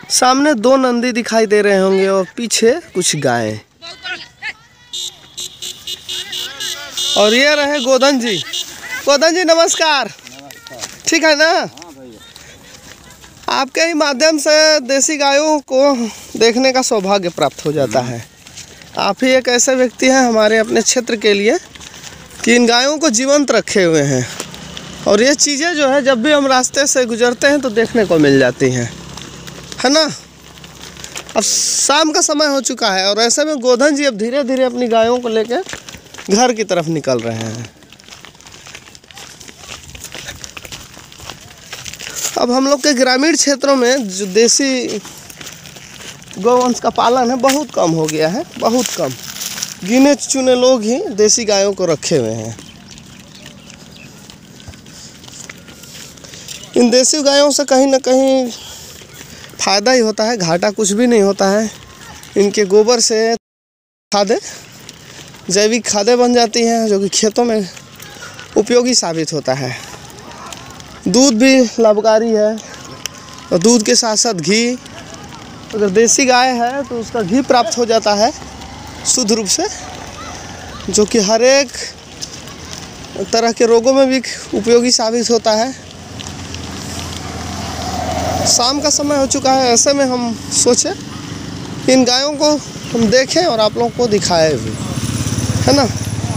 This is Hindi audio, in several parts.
सामने दो नंदी दिखाई दे रहे होंगे और पीछे कुछ गायें। और ये रहे गोधन जी। गोधन जी नमस्कार। ठीक है ना? आपके ही माध्यम से देसी गायों को देखने का सौभाग्य प्राप्त हो जाता है। आप ही एक ऐसे व्यक्ति हैं हमारे अपने क्षेत्र के लिए कि इन गायों को जीवंत रखे हुए हैं। और ये चीज़ें जो है जब भी हम रास्ते से गुजरते हैं तो देखने को मिल जाती हैं, है ना। अब शाम का समय हो चुका है और ऐसे में गोधन जी अब धीरे धीरे अपनी गायों को लेकर घर की तरफ निकल रहे हैं। अब हम लोग के ग्रामीण क्षेत्रों में जो देसी गौवंश का पालन है बहुत कम हो गया है, बहुत कम। गिने चुने लोग ही देसी गायों को रखे हुए हैं। इन देसी गायों से कहीं ना कहीं फ़ायदा ही होता है, घाटा कुछ भी नहीं होता है। इनके गोबर से खादें, जैविक खादें बन जाती हैं जो कि खेतों में उपयोगी साबित होता है। दूध भी लाभकारी है और दूध के साथ साथ घी, अगर देसी गाय है तो उसका घी प्राप्त हो जाता है शुद्ध रूप से, जो कि हर एक तरह के रोगों में भी उपयोगी साबित होता है। शाम का समय हो चुका है, ऐसे में हम सोचे इन गायों को हम देखें और आप लोगों को दिखाएं भी, है ना।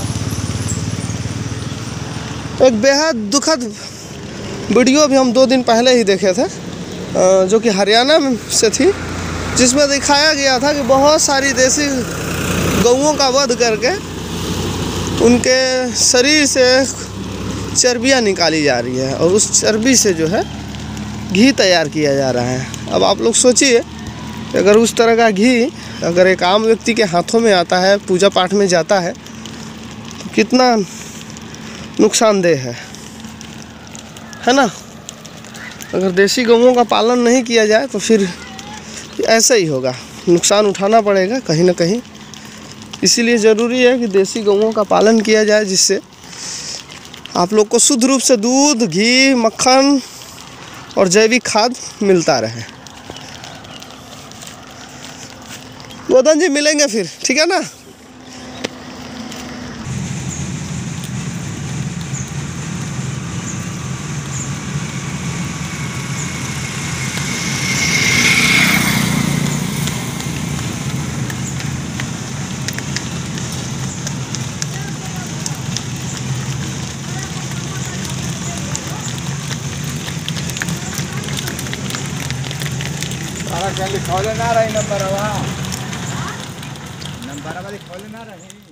एक बेहद दुखद वीडियो भी हम 2 दिन पहले ही देखे थे जो कि हरियाणा से थी, जिसमें दिखाया गया था कि बहुत सारी देसी गौओं का वध करके उनके शरीर से चर्बियाँ निकाली जा रही है और उस चर्बी से जो है घी तैयार किया जा रहा है। अब आप लोग सोचिए अगर उस तरह का घी अगर एक आम व्यक्ति के हाथों में आता है, पूजा पाठ में जाता है, तो कितना नुकसानदेह है ना। अगर देसी गौओं का पालन नहीं किया जाए तो फिर ऐसा ही होगा, नुकसान उठाना पड़ेगा कहीं ना कहीं। इसीलिए ज़रूरी है कि देसी गौओं का पालन किया जाए, जिससे आप लोग को शुद्ध रूप से दूध, घी, मक्खन और जैविक खाद मिलता रहे। गोधन जी मिलेंगे फिर, ठीक है ना। सारा क्या लिखा ना रही नंबर लिखा ना रही।